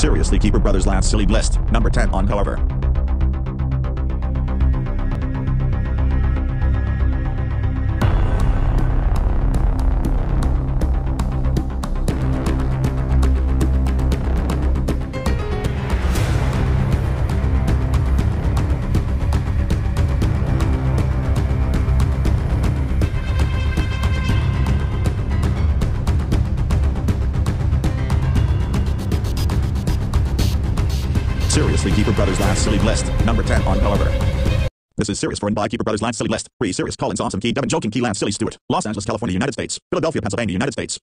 Seriously, KeyperBros-Lance silly list, number 10 on cover. Seriously, KeyperBros-Lance silly list, number 10 on cover. This is serious for and by KeyperBros-Lance silly list. Serious Collins awesome key Devin joking key Lance silly Stewart. Los Angeles, California, United States. Philadelphia, Pennsylvania, United States.